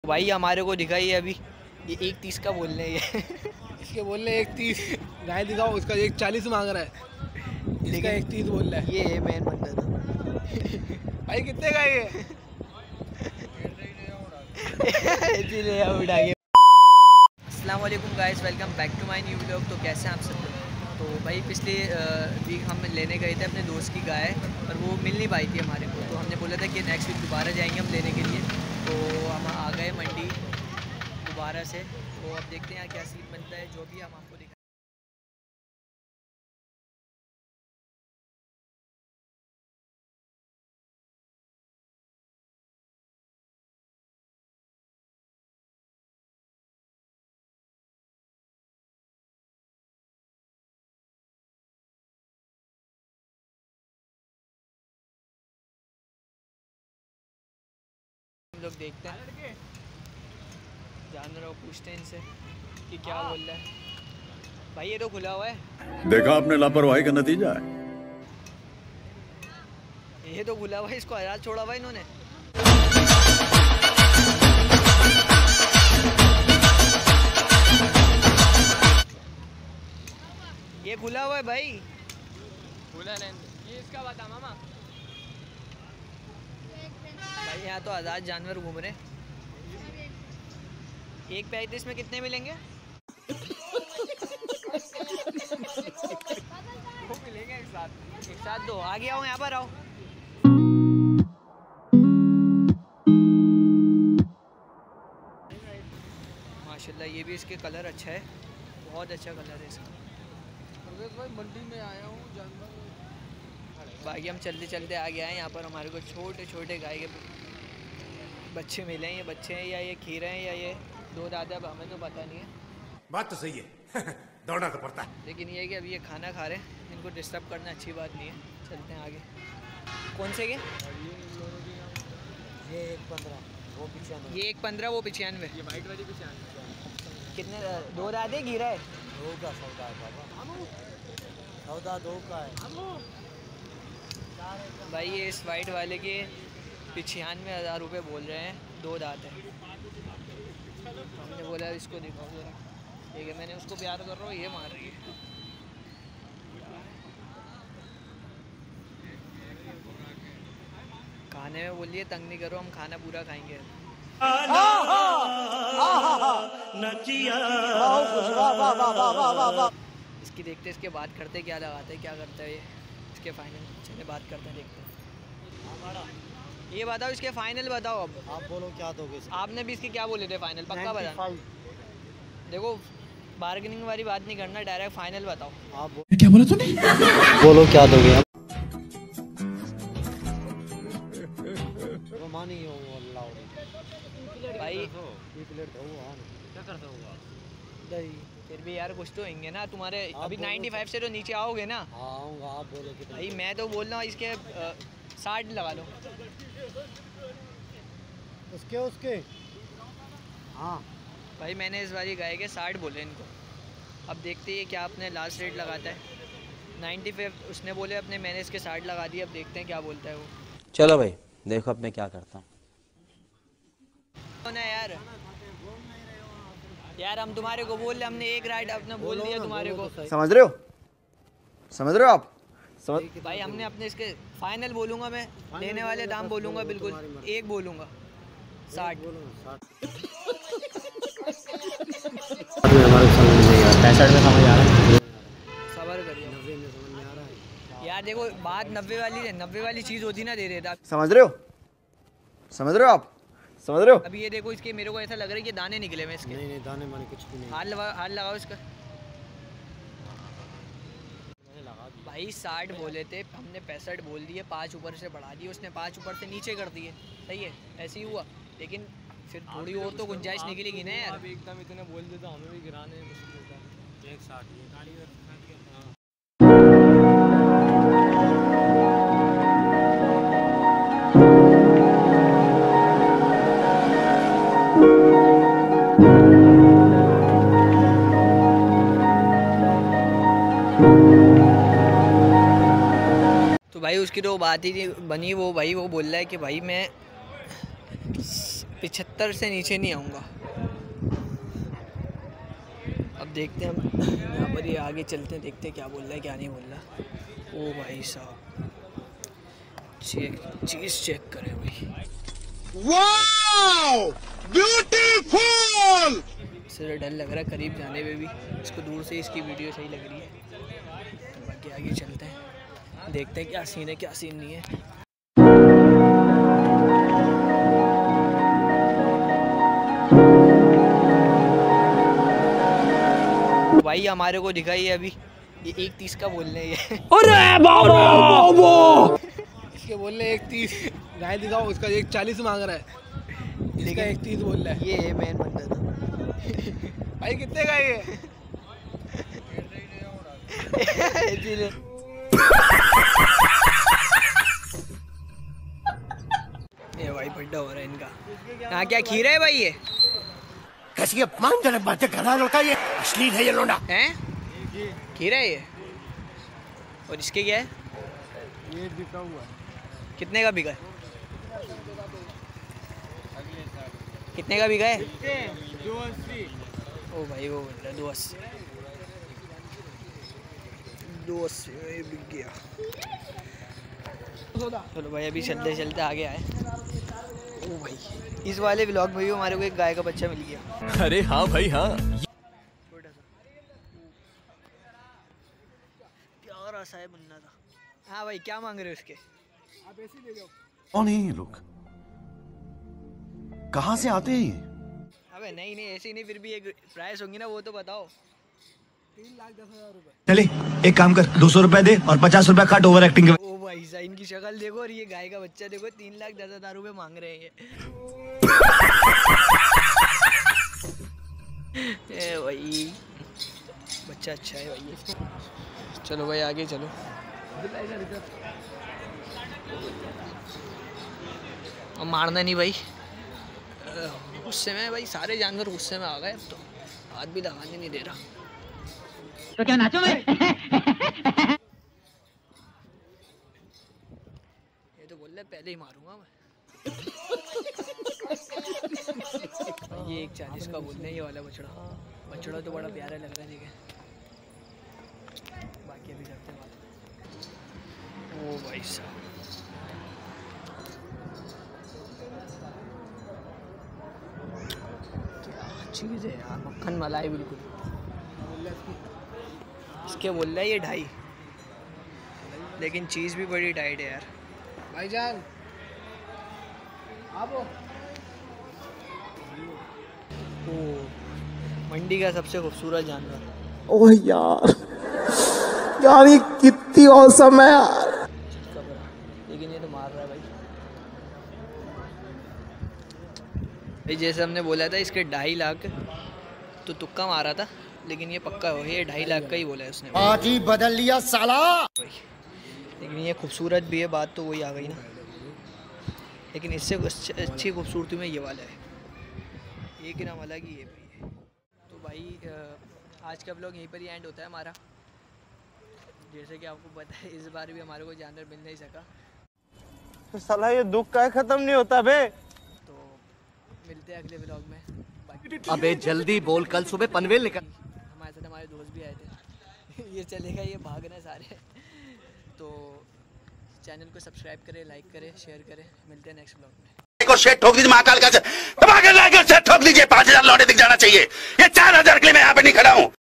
भाई हमारे को दिखाई है अभी ये 1:30 का बोल रहे हैं इसके बोल रहे 1:30 गाय दिखाओ, उसका 1:40 मांग रहा है, इसका 1:30 बोल रहा है। ये है मेन बंदा तो भाई कितने का ये इसीलिए उड़ा के। अस्सलाम वालेकुम guys, welcome back to my new vlog. तो कैसे हैं आप सब लोग? तो भाई पिछले वीक हम लेने गए थे अपने दोस्त की गाय और वो मिल नहीं पाई थी हमारे को, तो हमने बोला था कि नेक्स्ट वीक दोबारा जाएंगे हम लेने के लिए। तो हम आ गए मंडी दोबारा से। तो अब देखते हैं क्या सीन बनता है, जो भी हम आपको दिखाएं। हम लोग देखते हैं, जानवर को पूछते हैं इनसे कि क्या बोल रहा है। भाई ये तो खुला हुआ है, देखा आपने लापरवाही का नतीजा है। ये तो खुला हुआ है, इसको आजाद छोड़ा हुआ इन्होंने। ये खुला हुआ है भाई, खुला नहीं। ये इसका बता मामा। भाई यहाँ तो आज़ाद जानवर घूम रहे हैं। 1:35 में कितने मिलेंगे? वो मिलेंगे एक साथ दो। आगे आओ, यहाँ पर आओ। माशाल्लाह ये भी इसके कलर अच्छा है, बहुत अच्छा कलर है इसका। भाई मंडी में आया हूँ जानवर। बाकी हम चलते चलते आ गए हैं। यहाँ पर हमारे को छोटे छोटे गाय के बच्चे मिले हैं। ये बच्चे हैं या ये खीरे हैं या ये दो दादा, हमें तो पता नहीं है। बात तो सही है दौड़ना तो पड़ता है। लेकिन ये है कि अभी ये खाना खा रहे हैं, इनको डिस्टर्ब करना अच्छी बात नहीं है। चलते हैं आगे। कौन से के? ये 1:15 वो 95। ये 1:15 वो 95। ये वाइट वाली 95। कितने? दो दादे घीरा है? दो का सौदा है बाबा, सौदा दो का है भाई। ये इस वाइट वाले के 95,000 रुपये बोल रहे हैं, दो दांत है। हमने बोला इसको दिखाओ जरा। ठीक है, मैंने उसको प्यार कर रहा हूँ, ये मार रही है। खाने में बोलिए तंग नहीं करो, हम खाना पूरा खाएंगे। इसकी देखते इसके बात करते, क्या लगाते क्या करता है ये। इसके फाइनल चलिए बात करते हैं, देखते हैं। ये बताओ इसके फाइनल बताओ। अब आप बोलो क्या दोगे? आपने भी इसके क्या बोले थे फाइनल? पक्का बताना। देखो बार्गेनिंग वाली बात नहीं करना, डायरेक्ट फाइनल बताओ। आप क्या बोला तूने? बोलो क्या दोगे? भाई क्या करता होगा? फिर भी यार कुछ तो होंगे ना तुम्हारे। अभी 95 से तो नीचे आओगे ना? आऊँगा। आप बोलो कितना? भाई मैं तो बोल रहा हूँ इसके 60 लगा लो। उसके हाँ भाई मैंने इस बारी गाय के 60 बोले इनको। अब देखते हैं क्या अपने लास्ट रेट लगाता है। 95 उसने बोले अपने, मैंने इसके 60 लगा दिए। अब देखते हैं क्या बोलता है वो। चलो भाई देखो अब मैं क्या करता हूँ ना यार हम तुम्हारे को बोल रहे, हमने एक राइड अपने बोल दिया तुम्हारे को। समझ रहे हो आप? भाई हमने अपने इसके फाइनल बोलूंगा मैं, लेने वाले दाम बोलूंगा बिल्कुल एक बोलूंगा 60। सबर करिए यार। देखो बात 90 वाली है, 90 वाली चीज़ होती ना दे देता। समझ रहे हो आप? समझ रहे हो? अभी ये देखो इसके, मेरे को ऐसा लग रहा है कि दाने निकले में इसके। नहीं दाने माने कुछ भी नहीं। हाथ लगाओ इसका। भाई 60 बोले थे, हमने 65 बोल दिए, 5 ऊपर से बढ़ा दिए, उसने 5 ऊपर से नीचे कर दिए। सही है, ऐसे ही हुआ। लेकिन फिर थोड़ी और तो गुंजाइश निकलेगी ना यार। एकदम इतने बोल देते हमें भी गिराने मुश्किल होता है। 1:60 ये कारीगर। तो भाई उसकी तो बात ही नहीं बनी। वो भाई वो बोल रहा है कि भाई मैं 75 से नीचे नहीं आऊँगा। अब देखते हैं हम यहाँ पर ये आगे चलते हैं, देखते हैं क्या बोल रहा है क्या नहीं बोल रहा। ओ भाई साहब चीज़ चेक करें भाई। Wow beautiful. इससे डर लग रहा है करीब जाने में भी, इसको दूर से इसकी वीडियो सही लग रही है। तो बाकी आगे चलते हैं, देखते हैं क्या सीन है क्या सीन नहीं है। भाई हमारे को दिखा ही है अभी ये 1:30 का बोल रहे हैं। अरे बाबा इसके बोल रहे 1:30, गाय दिखाओ उसका 1:40 मांग रहा है, इसका 1:30 बोल रहा है। ये है मेन बंदा था। भाई कितने का ये? ये भाई बड्डा हो रहा है इनका। हाँ क्या खीरा है भाई ये? कैसी अपमानजनक बातें कर रहा है लौटा, ये अश्लील है ये लोंडा। हैं? खीरा है ये? और इसके क्या है? ये बिका हुआ कितने का बिका है? कितने का बिका है? 280। ओ भाई वो बोल रहा है 280 में बिक गया। चलो भाई अभी चलते चलते आगे आए। ओ भाई इस वाले व्लॉग में भी हमारे को एक गाय का बच्चा मिल गया। अरे हाँ भाई हाँ, छोटा सा प्यारा सा है मुन्ना था। हाँ भाई क्या मांग रहे हो उसके? आप ऐसे ले जाओ। कौन है ये लोग? कहाँ से आते हैं ये? अबे नहीं ऐसे ही नहीं, फिर भी एक प्राइस होंगी ना वो तो बताओ। 3,10,000 रुपए। चले एक काम कर, 200 रुपए दे और 50 रुपए काट ओवर एक्टिंग के। ओ भाई साहब इनकी शक्ल देखो और ये गाय का बच्चा देखो, 3,10,000 रुपए मांग रहे हैं ये भाई बच्चा अच्छा है भाई। चलो भाई आगे चलो। अब मारना नहीं भाई, गुस्से में भाई सारे जानवर गुस्से में आ गए, अब तो हाथ भी लगाने नहीं दे रहा। तो क्या नाचो मैं? ये तो बोल रहे पहले ही मारूंगा मैं। ये 1:40 का बोल रहे हैं ये वाला बछड़ा तो बड़ा प्यारा लग रहा है। ठीक है बाकी अभी करते हैं बात। ओ भाई साहब क्या चीज़ है यार, मक्खन मलाई बिल्कुल। इसके बोल रहा है ये 2.5, लेकिन चीज़ भी बड़ी टाइट है यार। भाईजान आप ओ मंडी का सबसे खूबसूरत जानवर। ओह यार यार ये कितनी औसम है यार। लेकिन ये तो मार रहा है भाई। जैसे हमने बोला था इसके 2.5 लाख, तो तुक्का मारा था लेकिन ये पक्का हो, ये 2.5 लाख का ही बोला है उसने। आज ही बदल लिया साला। लेकिन ये खूबसूरत भी है, बात तो वही आ गई ना। लेकिन इससे अच्छी खूबसूरती में ये वाला है, एक नाम अलग ही है भाई। तो भाई आज का व्लॉग यहीं पर ही एंड होता है हमारा। जैसे कि आपको पता है इस बार भी हमारे को जानवर मिल नहीं सका, तो साला ये दुख का खत्म नहीं होता बे। तो मिलते हैं अगले व्लॉग में। अबे जल्दी बोल, कल सुबह पनवेल निकल। हमारे साथ हमारे दोस्त भी आए थे ये चलेगा, ये भाग रहे सारे। तो चैनल को सब्सक्राइब करें, लाइक करें, शेयर करें। मिलते हैं नेक्स्ट व्लॉग में। को शेट ठोक दीजिए महाकाल का, शेट ठोक दीजिए। 5,000 लौटे दिख जाना चाहिए। ये 4,000 के लिए मैं यहाँ पे नहीं खड़ा हूँ।